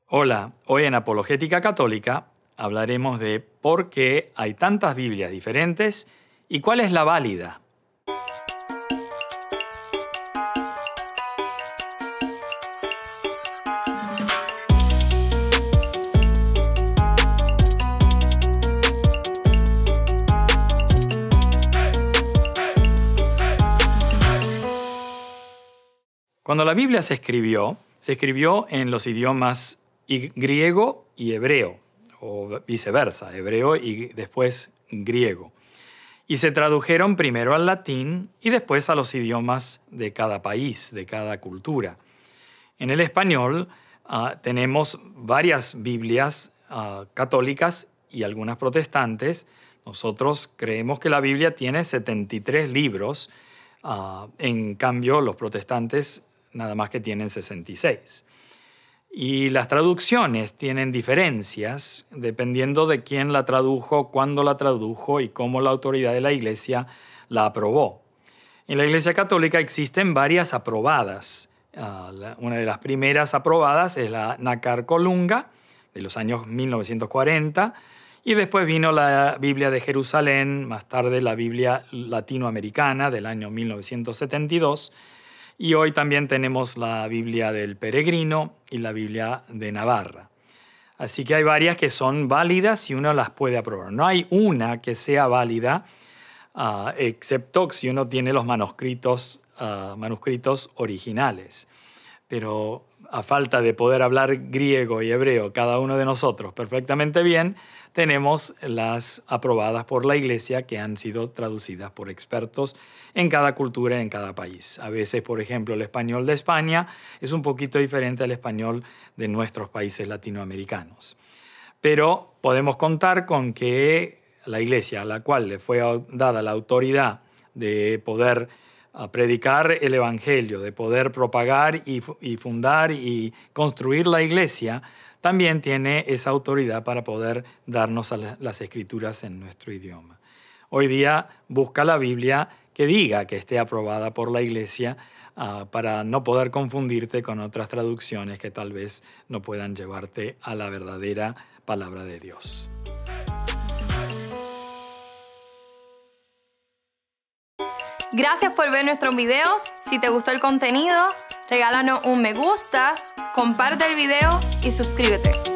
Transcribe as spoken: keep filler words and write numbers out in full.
Hola, hoy en Apologética Católica hablaremos de por qué hay tantas Biblias diferentes y cuál es la válida. Cuando la Biblia se escribió, se escribió en los idiomas griego y hebreo, o viceversa, hebreo y después griego. Y se tradujeron primero al latín y después a los idiomas de cada país, de cada cultura. En el español uh, tenemos varias Biblias uh, católicas y algunas protestantes. Nosotros creemos que la Biblia tiene setenta y tres libros, uh, en cambio los protestantes nada más que tienen sesenta y seis. Y las traducciones tienen diferencias dependiendo de quién la tradujo, cuándo la tradujo y cómo la autoridad de la Iglesia la aprobó. En la Iglesia Católica existen varias aprobadas. Uh, la, una de las primeras aprobadas es la Nácar Colunga, de los años mil novecientos cuarenta, y después vino la Biblia de Jerusalén, más tarde la Biblia latinoamericana del año mil novecientos setenta y dos, y hoy también tenemos la Biblia del Peregrino y la Biblia de Navarra. Así que hay varias que son válidas y uno las puede aprobar. No hay una que sea válida, uh, excepto si uno tiene los manuscritos, uh, manuscritos originales. Pero a falta de poder hablar griego y hebreo, cada uno de nosotros perfectamente bien, tenemos las aprobadas por la Iglesia que han sido traducidas por expertos en cada cultura, en cada país. A veces, por ejemplo, el español de España es un poquito diferente al español de nuestros países latinoamericanos. Pero podemos contar con que la Iglesia, a la cual le fue dada la autoridad de poder a predicar el Evangelio, de poder propagar y, y fundar y construir la Iglesia, también tiene esa autoridad para poder darnos a la, las Escrituras en nuestro idioma. Hoy día busca la Biblia que diga que esté aprobada por la Iglesia uh, para no poder confundirte con otras traducciones que tal vez no puedan llevarte a la verdadera palabra de Dios. Gracias por ver nuestros videos. Si te gustó el contenido, regálanos un me gusta, comparte el video y suscríbete.